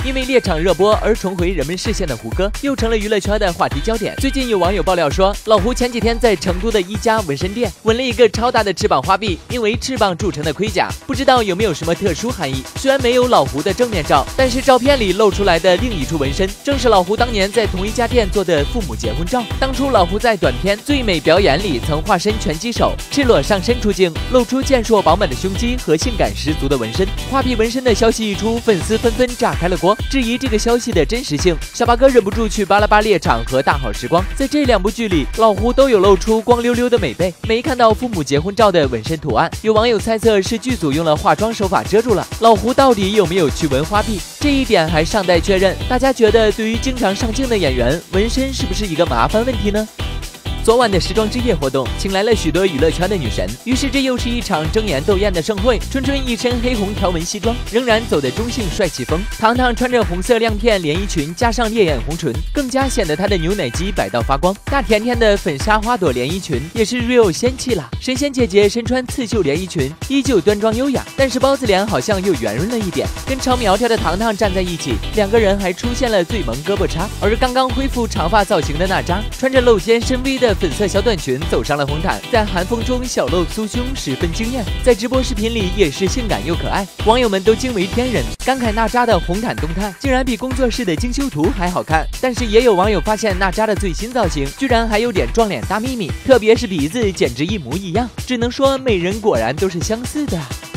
因为猎场热播而重回人们视线的胡歌，又成了娱乐圈的话题焦点。最近有网友爆料说，老胡前几天在成都的一家纹身店纹了一个超大的翅膀花臂，因为翅膀铸成的盔甲，不知道有没有什么特殊含义。虽然没有老胡的正面照，但是照片里露出来的另一处纹身，正是老胡当年在同一家店做的父母结婚照。当初老胡在短片《最美表演》里曾化身拳击手，赤裸上身出镜，露出健硕饱满的胸肌和性感十足的纹身。花臂纹身的消息一出，粉丝纷纷炸开了锅，质疑这个消息的真实性。小八哥忍不住去巴拉巴猎场和大好时光，在这两部剧里，老胡都有露出光溜溜的美背，没看到父母结婚照的纹身图案。有网友猜测是剧组用了化妆手法遮住了，老胡到底有没有去纹花臂？这一点还尚待确认。大家觉得对于经常上镜的演员，纹身是不是一个麻烦问题呢？昨晚的时装之夜活动请来了许多娱乐圈的女神，于是这又是一场争妍斗艳的盛会。春春一身黑红条纹西装，仍然走得中性帅气风。糖糖穿着红色亮片连衣裙，加上烈焰红唇，更加显得她的牛奶肌摆到发光。大甜甜的粉纱花朵连衣裙也是 real 仙气啦。神仙姐姐身穿刺绣连衣裙，依旧端庄优雅，但是包子脸好像又圆润了一点。跟超苗条的糖糖站在一起，两个人还出现了最萌胳膊叉。而刚刚恢复长发造型的娜扎，穿着露肩深 V 的粉色小短裙走上了红毯，在寒风中小露酥胸，十分惊艳。在直播视频里也是性感又可爱，网友们都惊为天人，感慨娜扎的红毯动态竟然比工作室的精修图还好看。但是也有网友发现娜扎的最新造型居然还有点撞脸大秘密，特别是鼻子简直一模一样，只能说美人果然都是相似的。